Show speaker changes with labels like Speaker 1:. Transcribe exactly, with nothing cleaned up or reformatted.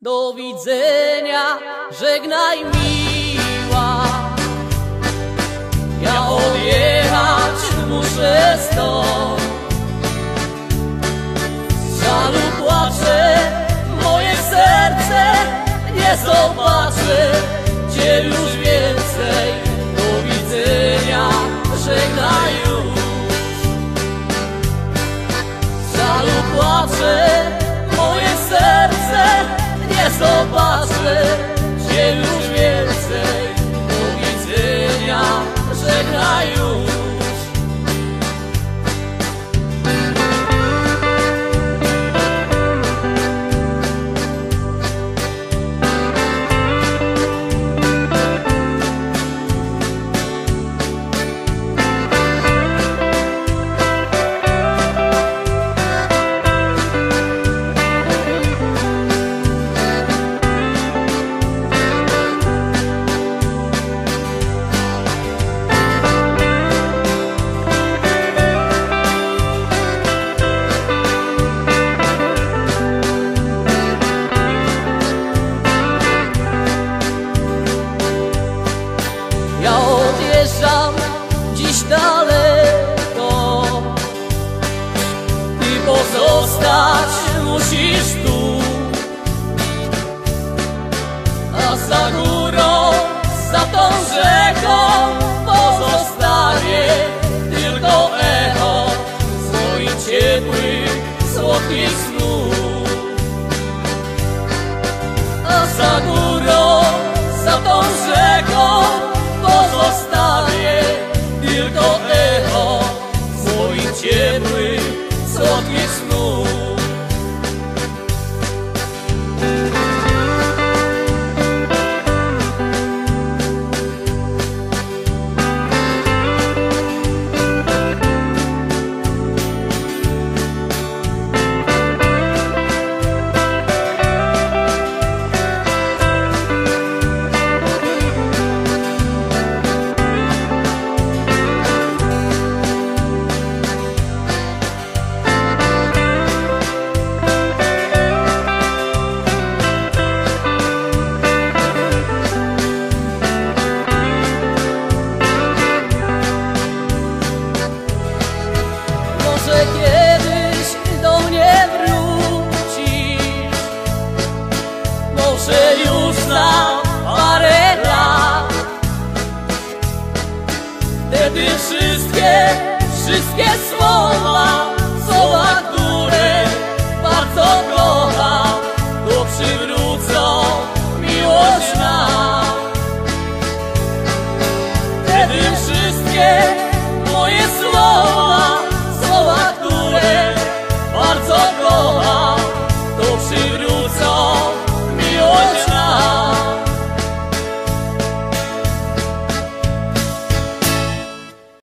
Speaker 1: Do widzenia, żegnaj miła. Ja odjechać muszę stąd. Z żalu płacze moje serce, nie zobaczę cię już więcej. Do widzenia, żegnaj już. Z żalu płacze moje serce, nie zobaczę cię już więcej. Do widzenia, żegnaj już. Ja odjeżdżam dziś daleko, ty pozostać musisz tu. A za górą, za tą rzeką pozostaje tylko echo swoich ciepłych, słodkich snów.